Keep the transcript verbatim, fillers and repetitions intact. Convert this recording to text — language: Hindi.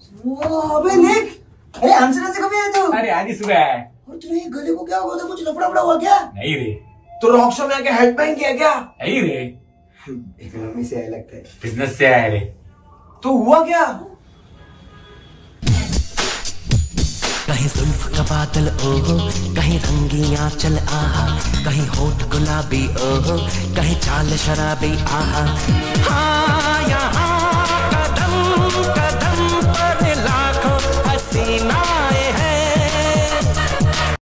अबे निक, अरे हमसे से कभी आया तू? अरे आज ही सुबह आया है। और तेरे गले को क्या हुआ था? कुछ लफड़ा फड़ा हुआ क्या? नहीं रे। तो रॉक शो में आके हेडबैंग किया क्या? नहीं रे। इकोनॉमी से आया लगता है। बिजनेस से आया रे। तो हुआ क्या? कहीं जुल्फ का बादल ओहो, कहीं रंगी आंचल आहा, कहीं होठ गुलाबी ओहो, कहीं चाल शराबी आहा।